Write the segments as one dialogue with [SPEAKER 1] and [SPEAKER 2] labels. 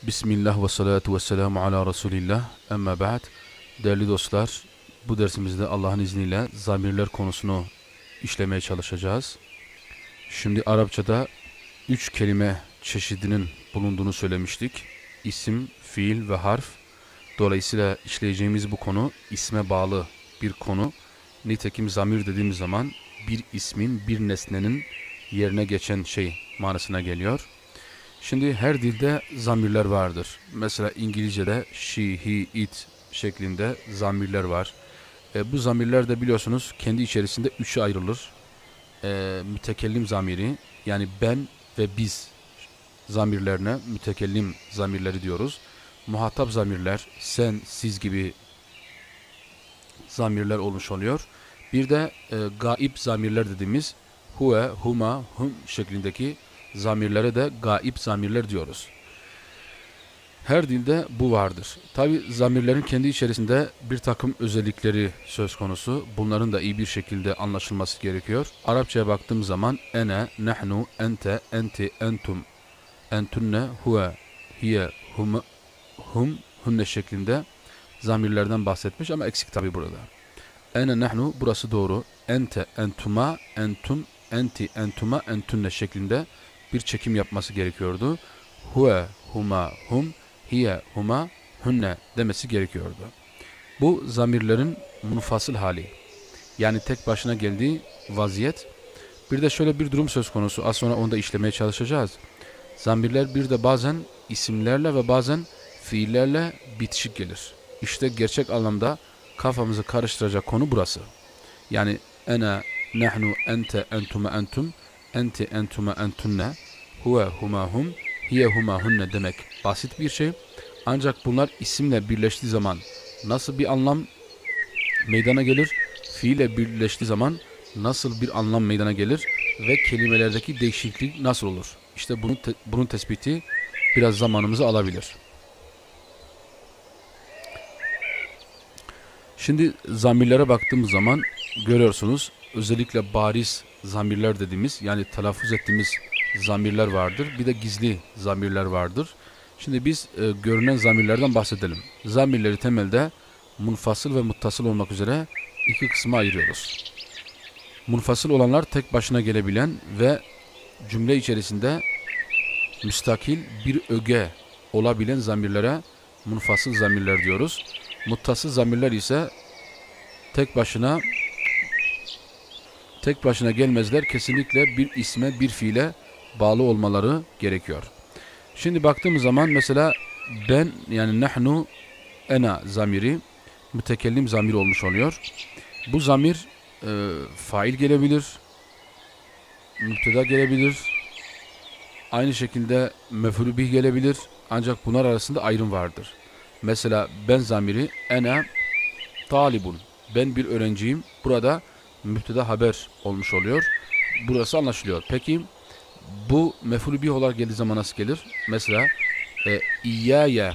[SPEAKER 1] Bismillah ve salatu ve selamu ala Resulillah. Amma ba'd. Değerli dostlar, bu dersimizde Allah'ın izniyle zamirler konusunu işlemeye çalışacağız. Şimdi Arapçada 3 kelime çeşidinin bulunduğunu söylemiştik. İsim, fiil ve harf. Dolayısıyla işleyeceğimiz bu konu isme bağlı bir konu. Nitekim zamir dediğimiz zaman bir ismin, bir nesnenin yerine geçen şey manasına geliyor. Şimdi her dilde zamirler vardır. Mesela İngilizce'de she, he, it şeklinde zamirler var. Bu zamirler de biliyorsunuz kendi içerisinde üçe ayrılır. Mütekellim zamiri, yani ben ve biz zamirlerine mütekellim zamirleri diyoruz. Muhatap zamirler, sen, siz gibi zamirler olmuş oluyor. Bir de gaib zamirler dediğimiz huve, huma, hum şeklindeki zamirlere de gaib zamirler diyoruz. Her dilde bu vardır. Tabi zamirlerin kendi içerisinde bir takım özellikleri söz konusu. Bunların da iyi bir şekilde anlaşılması gerekiyor. Arapçaya baktığım zaman ene, nahnu, ente, enti, entum, entunne, huve, hiye, hum, hunne şeklinde zamirlerden bahsetmiş ama eksik tabi burada. Ene, nahnu burası doğru. Ente, entuma, entum, enti, entuma, entunne şeklinde bir çekim yapması gerekiyordu. Huve, huma, hum, hiye, huma, hunne demesi gerekiyordu. Bu zamirlerin munfasıl hali. Yani tek başına geldiği vaziyet. Bir de şöyle bir durum söz konusu. Az sonra onu da işlemeye çalışacağız. Zamirler bir de bazen isimlerle ve bazen fiillerle bitişik gelir. İşte gerçek anlamda kafamızı karıştıracak konu burası. Yani ene, nahnu, ente, entuma, entum, enti, entuma, entunne, huve, huma, hum, hiye, huma, hunne demek basit bir şey. Ancak bunlar isimle birleştiği zaman nasıl bir anlam meydana gelir? Fiille birleştiği zaman nasıl bir anlam meydana gelir? Ve kelimelerdeki değişiklik nasıl olur? İşte bunun tespiti biraz zamanımızı alabilir. Şimdi zamirlere baktığımız zaman görüyorsunuz özellikle bariz zamirler dediğimiz, yani telaffuz ettiğimiz zamirler vardır. Bir de gizli zamirler vardır. Şimdi biz görünen zamirlerden bahsedelim. Zamirleri temelde munfasıl ve muttasıl olmak üzere iki kısma ayırıyoruz. Munfasıl olanlar tek başına gelebilen ve cümle içerisinde müstakil bir öge olabilen zamirlere munfasıl zamirler diyoruz. Muttasıl zamirler ise tek başına gelmezler. Kesinlikle bir isme, bir fiile bağlı olmaları gerekiyor. Şimdi baktığımız zaman mesela ben, yani nahnu, ena zamiri mütekellim zamir olmuş oluyor. Bu zamir fail gelebilir, müpteda gelebilir, aynı şekilde mef'ulü bih gelebilir. Ancak bunlar arasında ayrım vardır. Mesela ben zamiri ene talibun, ben bir öğrenciyim. Burada müpteda haber olmuş oluyor. Burası anlaşılıyor. Peki bu mef'ulü bih olarak geldiği zaman nasıl gelir? Mesela İyyâye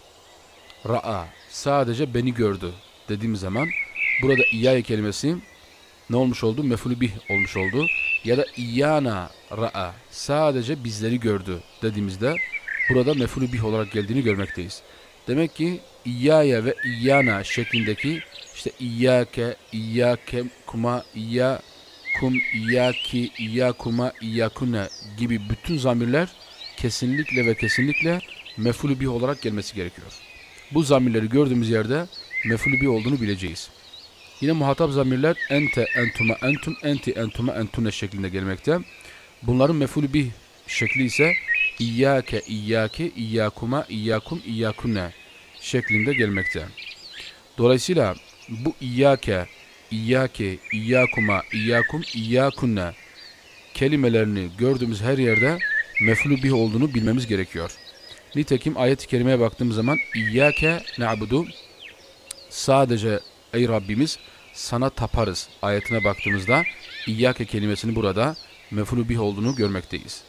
[SPEAKER 1] ra'a, sadece beni gördü dediğimiz zaman burada İyyâye kelimesi ne olmuş oldu? Mef'ulü bih olmuş oldu. Ya da İyyâna ra'a, sadece bizleri gördü dediğimizde burada mef'ulü bih olarak geldiğini görmekteyiz. Demek ki İyyâye ve İyyâna şeklindeki işte İyyâke, İyyâke, kuma, İyyâkum, İyyâki, İyyâkuma, İyyâkune gibi bütün zamirler kesinlikle ve kesinlikle mef'ulü bih olarak gelmesi gerekiyor. Bu zamirleri gördüğümüz yerde mef'ulü bih olduğunu bileceğiz. Yine muhatap zamirler ente, entuma, entum, enti, entuma, entune şeklinde gelmekte. Bunların mef'ulü bih şekli ise İyyâke, İyyâke, İyyâkuma, İyyâkum, İyyâkune şeklinde gelmekte. Dolayısıyla bu İyyâke, İyyâke, İyyâkuma, İyyâkum, İyyâkunne kelimelerini gördüğümüz her yerde mef'ulü bih olduğunu bilmemiz gerekiyor. Nitekim ayet-i kerimeye baktığımız zaman İyyâke na'budu, sadece ey Rabbimiz sana taparız ayetine baktığımızda İyyâke kelimesini burada mef'ulü bih olduğunu görmekteyiz.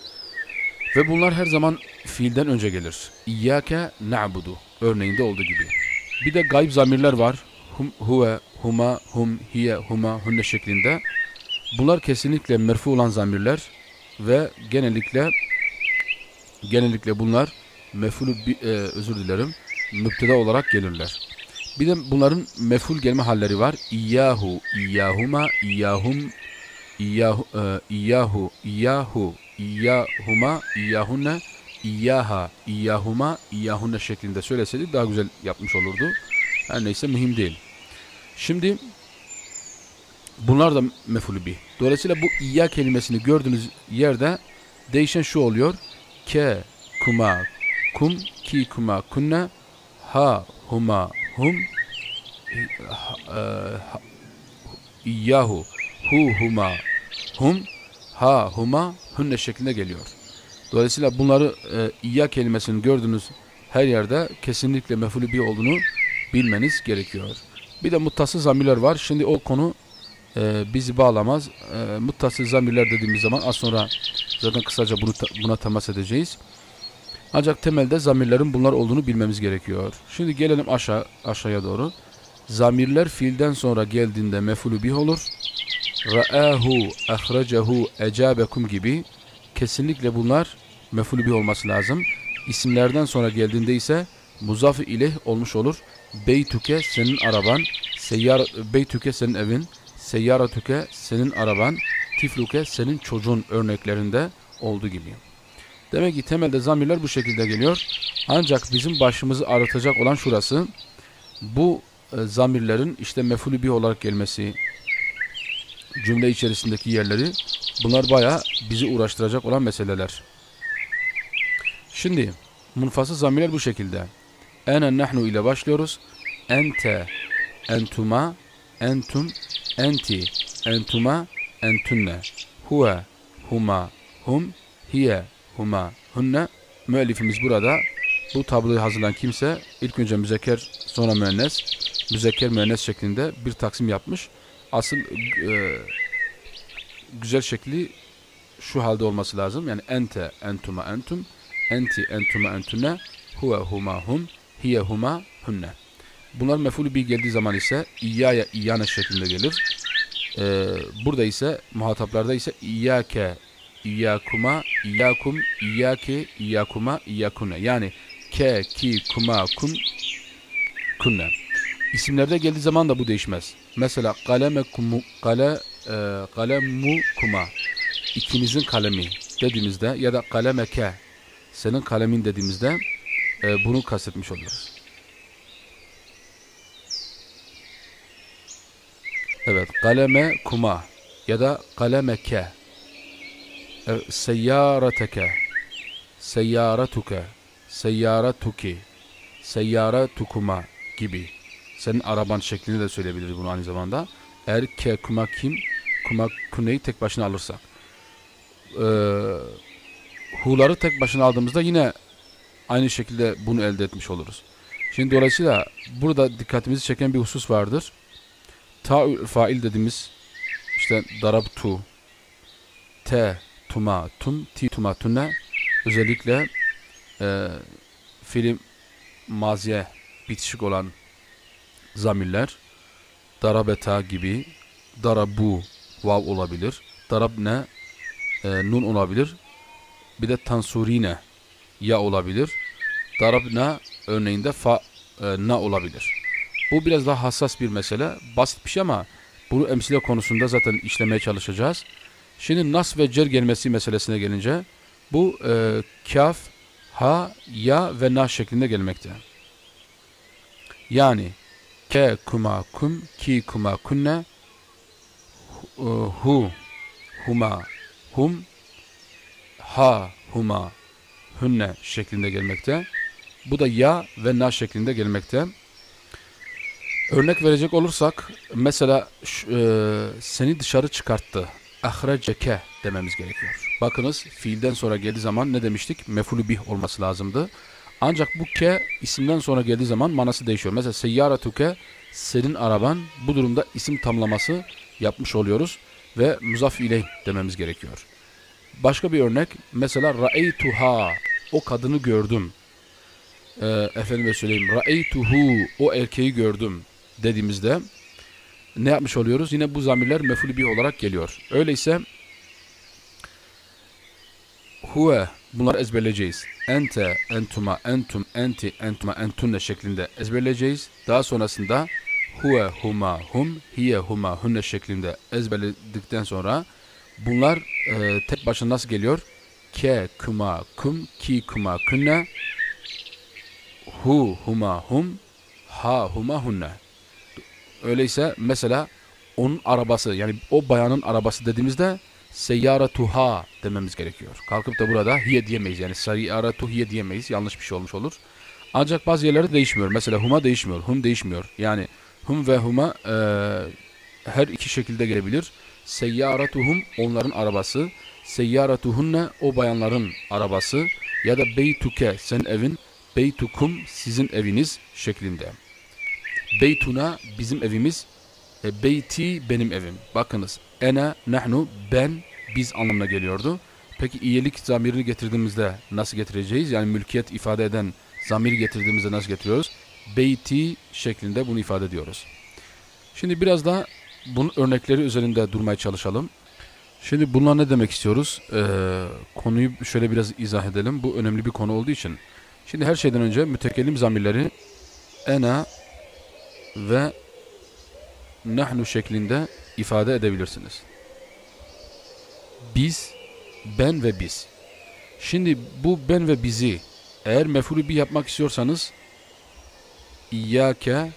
[SPEAKER 1] Ve bunlar her zaman fiilden önce gelir. İyyâke na'budu örneğinde olduğu gibi. Bir de gayb zamirler var. Huve, huma, hum, hiye, huma, hunne şeklinde. Bunlar kesinlikle merfu olan zamirler ve genellikle bunlar özür dilerim, müpteda olarak gelirler. Bir de bunların mef'ul gelme halleri var. İyyahu, iyyahuma, iyyahum, iyyahu, iyyahu, iyyahuma, iyyahunne, iyyaha, iyyahuma, iyyahunne şeklinde söyleseydik daha güzel yapmış olurdu. Her neyse mühim değil. Şimdi bunlar da mef'ul bih. Dolayısıyla bu iyya kelimesini gördüğünüz yerde değişen şu oluyor. Ke, kuma, kum, ki, kuma, kunne, ha, huma, hum, iyyahu, hu, huma, hum, ha, huma, hunne şeklinde geliyor. Dolayısıyla bunları iyya kelimesini gördüğünüz her yerde kesinlikle mef'ul bih olduğunu bilmeniz gerekiyor. Bir de muttasıl zamirler var. Şimdi o konu bizi bağlamaz. Muttasıl zamirler dediğimiz zaman az sonra zaten kısaca buna temas edeceğiz. Ancak temelde zamirlerin bunlar olduğunu bilmemiz gerekiyor. Şimdi gelelim aşağıya doğru. Zamirler fiilden sonra geldiğinde mef'ul bih olur. Ra'ahu, ahracehu, ecabekum gibi kesinlikle bunlar mef'ul bih olması lazım. İsimlerden sonra geldiğinde ise muzaf-ı ileyh olmuş olur. Beytuke senin araban, beytuke senin evin, seyyaratuke senin araban, tifluke senin çocuğun örneklerinde olduğu gibi. Demek ki temelde zamirler bu şekilde geliyor. Ancak bizim başımızı ağrıtacak olan şurası, bu zamirlerin işte mef'ul bih olarak gelmesi, cümle içerisindeki yerleri, bunlar bayağı bizi uğraştıracak olan meseleler. Şimdi munfasıl zamirler bu şekilde. Ene nahnu ile başlıyoruz. Ente, entuma, entum, enti, entuma, entunne. Huve, huma, hum, hiye, huma, hunne. Müellifimiz burada bu tabloyu hazırlayan kimse ilk önce müzekker sonra müennes, müzekker müennes şeklinde bir taksim yapmış. Asıl güzel şekli şu halde olması lazım. Yani ente, entuma, entum, enti, entuma, entunne, huve, huma, hum, hiye, huma, hunne. Bunlar mef'ul bih geldiği zaman ise iyyaya, iyyane şeklinde gelir. Burada ise muhataplarda ise iyyake, iyyakuma, iyyakum, iyyake, iyyakuma, iyyakune. Yani ke, ki, kuma, kum, kunne. İsimlerde geldiği zaman da bu değişmez. Mesela kalemu kuma, ikinizin kalemi dediğimizde ya da kalemeke, senin kalemin dediğimizde bunu kastetmiş oluyoruz. Evet, kaleme kuma ya da kalemeke, seyyâreteke, seyyâretuke, seyyâretuki, seyyâretukuma gibi. Senin araban şeklinde de söyleyebiliriz bunu aynı zamanda. Eğer ke, kuma, kim, kuma, kuneyi tek başına alırsak. Hu'ları tek başına aldığımızda yine aynı şekilde bunu elde etmiş oluruz. Şimdi dolayısıyla burada dikkatimizi çeken bir husus vardır. Ta'ül fail dediğimiz işte darabtu, te, tuma, tum, ti, tuma, tunne özellikle fiil maziye bitişik olan zamirler darabeta gibi, darabu vav olabilir, darabne nun olabilir, bir de tansurine ya olabilir, darabna örneğinde fa na olabilir. Bu biraz daha hassas bir mesele, basit bir şey ama bunu emsile konusunda zaten işlemeye çalışacağız. Şimdi nas ve cer gelmesi meselesine gelince bu kaf, ha, ya ve na şeklinde gelmekte. Yani ke, kuma, kum, ki, kuma, kunne, hu, huma, hum, ha, huma, hunne şeklinde gelmekte. Bu da ya ve na şeklinde gelmekte. Örnek verecek olursak mesela seni dışarı çıkarttı. Ahreceke dememiz gerekiyor. Bakınız fiilden sonra geldiği zaman ne demiştik? Mef'ul bih olması lazımdı. Ancak bu ke isimden sonra geldiği zaman manası değişiyor. Mesela seyyaratuke senin araban, bu durumda isim tamlaması yapmış oluyoruz ve muzaf ileyh dememiz gerekiyor. Başka bir örnek mesela ra'eytuha, o kadını gördüm. Efendime söyleyeyim ra'eytuhu, o erkeği gördüm dediğimizde ne yapmış oluyoruz? Yine bu zamirler mef'ul bih olarak geliyor. Öyleyse huve, bunları ezberleyeceğiz. Ente, entuma, entum, enti, entuma, entunne şeklinde ezberleyeceğiz. Daha sonrasında huve, huma, hum, hiye, huma, hunne şeklinde ezberledikten sonra bunlar tek başına nasıl geliyor? Ke, kuma, kum, ki, kuma, kunne, hu, huma, hum, ha, huma, hunne. Öyleyse mesela onun arabası, yani o bayanın arabası dediğimizde seyyaratuha dememiz gerekiyor. Kalkıp da burada hiye diyemeyiz. Yani seyyaratuhiye diyemeyiz. Yanlış bir şey olmuş olur. Ancak bazı yerlerde değişmiyor. Mesela huma değişmiyor. Hum değişmiyor. Yani hum ve huma her iki şekilde gelebilir. Seyyaratuhum onların arabası. Seyyaratuhunne o bayanların arabası. Ya da beytuke senin evin. Beytukum sizin eviniz şeklinde. Beytuna bizim evimiz. Beyti benim evim. Bakınız. Ene, nahnu, ben, biz anlamına geliyordu. Peki iyilik zamirini getirdiğimizde nasıl getireceğiz? Yani mülkiyet ifade eden zamiri getirdiğimizde nasıl getiriyoruz? Beyti şeklinde bunu ifade ediyoruz. Şimdi biraz da bunun örnekleri üzerinde durmaya çalışalım. Şimdi bunlar ne demek istiyoruz? Konuyu şöyle biraz izah edelim. Bu önemli bir konu olduğu için. Şimdi her şeyden önce mütekellim zamirleri ene ve nahnu şeklinde ifade edebilirsiniz. Biz, ben ve biz. Şimdi bu ben ve bizi eğer mef'ulü bir yapmak istiyorsanız İyyâke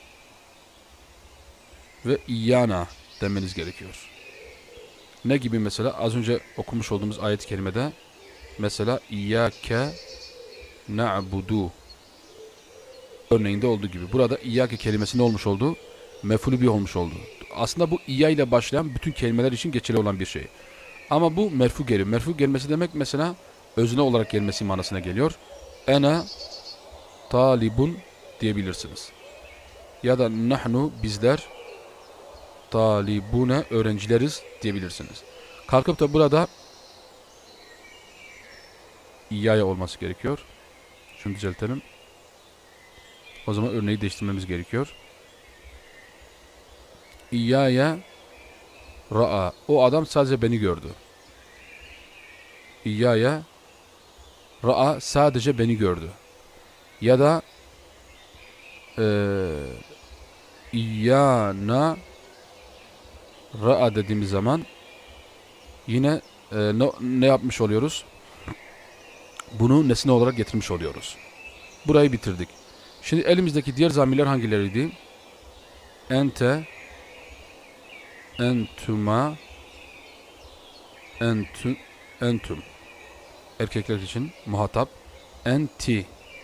[SPEAKER 1] ve İyyâna demeniz gerekiyor. Ne gibi mesela? Az önce okumuş olduğumuz ayet-i kerimede mesela İyyâke na'budu örneğinde olduğu gibi. Burada İyyâke kelimesi ne olmuş oldu? Mef'ulü bir olmuş oldu. Aslında bu İyyâ ile başlayan bütün kelimeler için geçerli olan bir şey. Ama bu merfu geliyor. Merfu gelmesi demek mesela özne olarak gelmesi manasına geliyor. Ene talibun diyebilirsiniz. Ya da nahnu bizler talibune öğrencileriz diyebilirsiniz. Kalkıp da burada İyyâya olması gerekiyor. Şunu düzeltelim. O zaman örneği değiştirmemiz gerekiyor. İyyâye ra'a. O adam sadece beni gördü. İyyâye ra'a sadece beni gördü. Ya da İyyâna ra'a dediğimiz zaman yine ne yapmış oluyoruz? Bunu nesne olarak getirmiş oluyoruz. Burayı bitirdik. Şimdi elimizdeki diğer zamirler hangileriydi? Ente, entuma, entum. Erkekler için muhatap. Enti,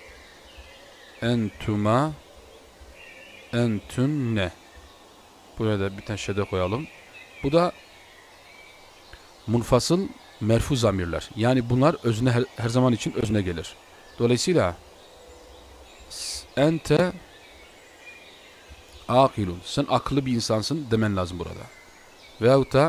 [SPEAKER 1] entuma, entunne. Buraya da bir tane şede koyalım. Bu da munfasıl merfu zamirler. Yani bunlar özne her zaman için özne gelir. Dolayısıyla ente akilun. Sen akıllı bir insansın demen lazım burada. Veyahut da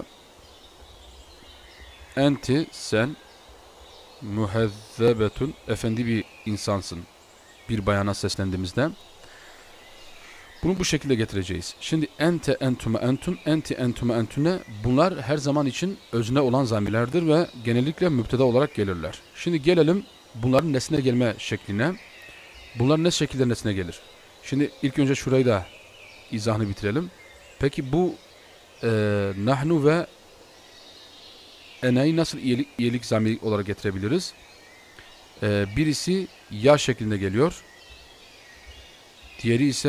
[SPEAKER 1] enti sen muhezzebetun efendi bir insansın. Bir bayana seslendiğimizde bunu bu şekilde getireceğiz. Şimdi ente entuma entum, enti entuma entune bunlar her zaman için özne olan zamirlerdir ve genellikle mübteda olarak gelirler. Şimdi gelelim bunların nesne gelme şekline. Bunlar ne şekilde nesne gelir? Şimdi ilk önce şurayı da izahını bitirelim. Peki bu nahnu ve ene'yi nasıl iyilik zamiri olarak getirebiliriz? Birisi ya şeklinde geliyor. Diğeri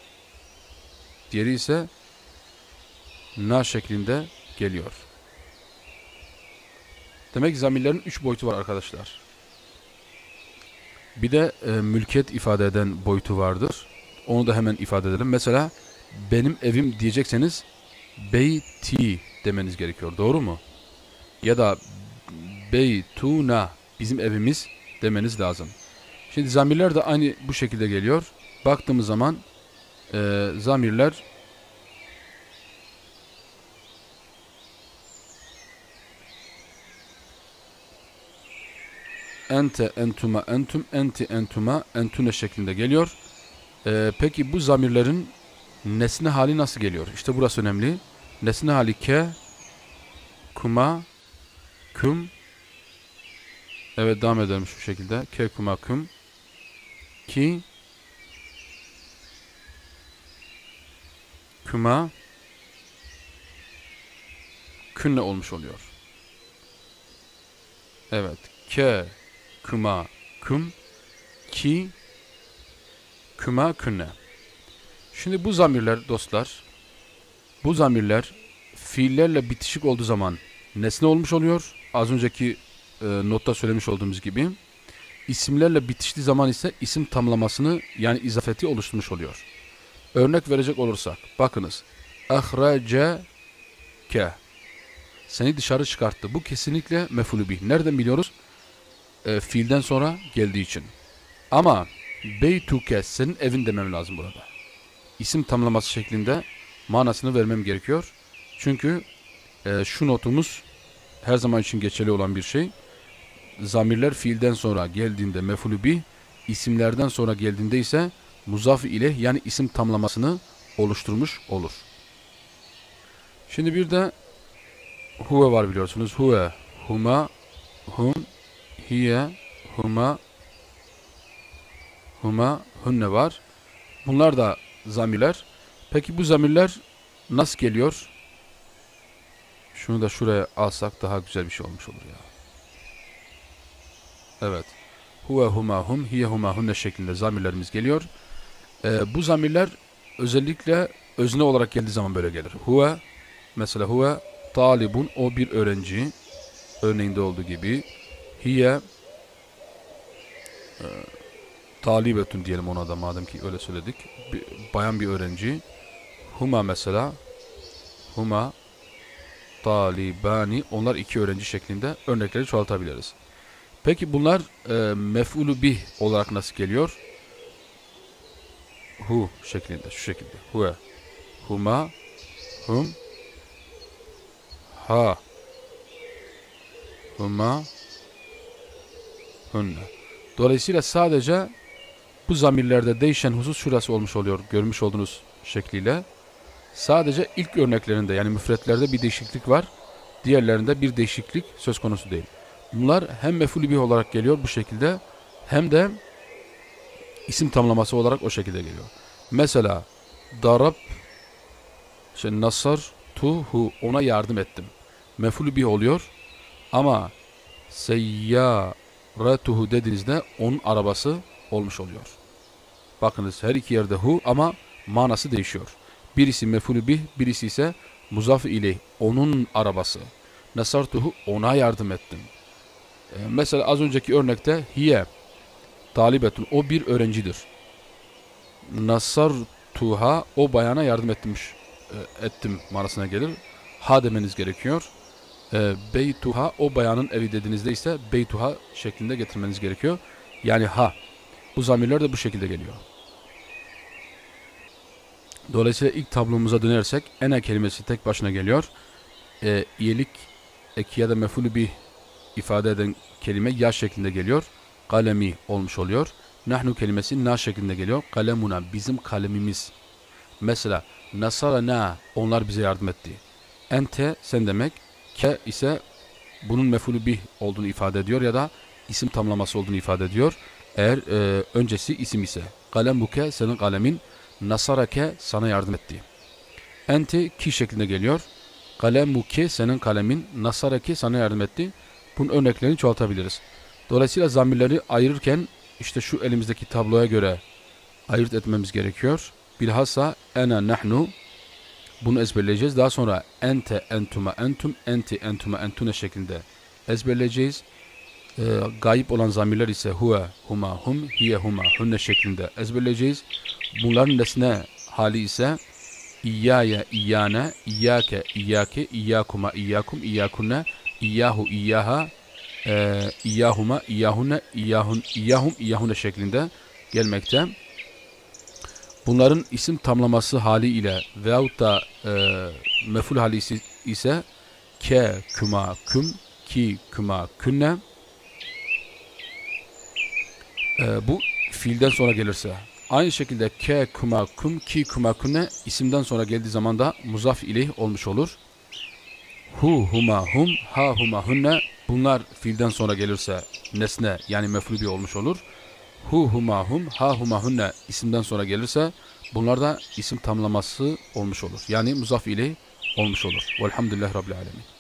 [SPEAKER 1] ise na şeklinde geliyor. Demek ki zamirlerin 3 boyutu var arkadaşlar. Bir de mülkiyet ifade eden boyutu vardır. Onu da hemen ifade edelim. Mesela benim evim diyecekseniz beyti demeniz gerekiyor. Doğru mu? Ya da beytuna bizim evimiz demeniz lazım. Şimdi zamirler de aynı bu şekilde geliyor. Baktığımız zaman zamirler ente, entuma, entum, enti, entuma, entune şeklinde geliyor. Peki bu zamirlerin nesne hali nasıl geliyor? İşte burası önemli. Nesne hali ke, kuma, kum, Evet, devam edelim şu şekilde. Ke kuma küm. Ki kuma künne olmuş oluyor. Evet. Ke kuma küm. Ki kuma künne. Şimdi bu zamirler dostlar, bu zamirler fiillerle bitişik olduğu zaman nesne olmuş oluyor. Az önceki notta söylemiş olduğumuz gibi. İsimlerle bitiştiği zaman ise isim tamlamasını yani izafeti oluşturmuş oluyor. Örnek verecek olursak, bakınız. Ahraceke. Seni dışarı çıkarttı. Bu kesinlikle mef'ulü bih. Nereden biliyoruz? Fiilden sonra geldiği için. Ama beytuke, senin evin demem lazım burada. İsim tamlaması şeklinde manasını vermem gerekiyor. Çünkü şu notumuz her zaman için geçerli olan bir şey. Zamirler fiilden sonra geldiğinde mef'ulü bih, isimlerden sonra geldiğinde ise muzaf-ı ileyh yani isim tamlamasını oluşturmuş olur. Şimdi bir de huve var biliyorsunuz. Huve, huma, hum, hiye, huma, hunne var. Bunlar da zamirler. Peki bu zamirler nasıl geliyor? Şunu da şuraya alsak daha güzel bir şey olmuş olur ya. Evet. Huve, huma, hum, hiye, huma, hunne şeklinde zamirlerimiz geliyor. Bu zamirler özellikle özne olarak geldiği zaman böyle gelir. Huve, mesela huve talibun, o bir öğrenci. Örneğinde olduğu gibi. Hiye talibetun diyelim ona da, madem ki öyle söyledik. Bayan bir öğrenci. Huma mesela. Huma talibani, onlar iki öğrenci şeklinde örnekleri çoğaltabiliriz. Peki bunlar mef'ulü bih olarak nasıl geliyor? Hu şeklinde, şu şekilde. Huve, huma, hum, ha, huma, hunne. Dolayısıyla sadece bu zamirlerde değişen husus şurası olmuş oluyor, görmüş olduğunuz şekliyle. Sadece ilk örneklerinde yani müfretlerde bir değişiklik var. Diğerlerinde bir değişiklik söz konusu değil. Bunlar hem mef'ulü bih olarak geliyor bu şekilde, hem de isim tamlaması olarak o şekilde geliyor. Mesela darab, nasar tuhu, ona yardım ettim. Mef'ulü bih oluyor ama seyyaratuhu dediğinizde onun arabası olmuş oluyor. Bakınız her iki yerde hu ama manası değişiyor. Birisi mef'ulü bih, birisi ise muzaf-ı ileyh, onun arabası. Nasartuhu, ona yardım ettim. Mesela az önceki örnekte hiye talibetun, o bir öğrencidir. Nasartuha, o bayana yardım ettim manasına gelir. Ha demeniz gerekiyor. Beytuha, o bayanın evi dediğinizde ise beytuha şeklinde getirmeniz gerekiyor. Yani ha. Bu zamirler de bu şekilde geliyor. Dolayısıyla ilk tablomuza dönersek ene kelimesi tek başına geliyor. İyilik eki ya da mef'ulü bih ifade eden kelime ya şeklinde geliyor. Kalemi olmuş oluyor. Nahnu kelimesi na şeklinde geliyor. Kalemuna, bizim kalemimiz. Mesela nasarana, onlar bize yardım etti. Ente, sen demek. Ke ise bunun mef'ulü bih olduğunu ifade ediyor ya da isim tamlaması olduğunu ifade ediyor. Eğer öncesi isim ise. Kalemuke, senin kalemin. Nasarake, sana yardım etti. Ente ki şeklinde geliyor. Kalemuke, senin kalemin. Nasarake, sana yardım etti. Bunun örneklerini çoğaltabiliriz. Dolayısıyla zamirleri ayırırken işte şu elimizdeki tabloya göre ayırt etmemiz gerekiyor. Bilhassa ene, nahnu, bunu ezberleyeceğiz. Daha sonra ente, entuma, entum, enti, entuma, entune şeklinde ezberleyeceğiz. Gayip olan zamirler ise huve, huma, hum, hiye, huma, hunne şeklinde ezberleyeceğiz. Bunların nesne hali ise İyyâye, iyyâne, iyyâke, iyyâke, iyyâkuma, iyyâkum, iyyâkunne, iyyahu, iyyaha, iyyahuma, iyyahunne, iyyahun, iyyahum, iyyahunne şeklinde gelmekte. Bunların isim tamlaması hali ile veyahut da mef'ul hali ise ke, küma, küm, ki, küma, künne. Bu fiilden sonra gelirse. Aynı şekilde ke, kuma, kum, ki, kuma, künne isimden sonra geldiği zaman da muzaf ileyh olmuş olur. Hu, huma, hum, ha, huma, hunne Bunlar fiilden sonra gelirse nesne yani mef'ulü olmuş olur. Hu huma hum, ha huma hunne isimden sonra gelirse bunlar da isim tamlaması olmuş olur. Yani muzaf ile olmuş olur. Velhamdülillahi Rabbil alemin.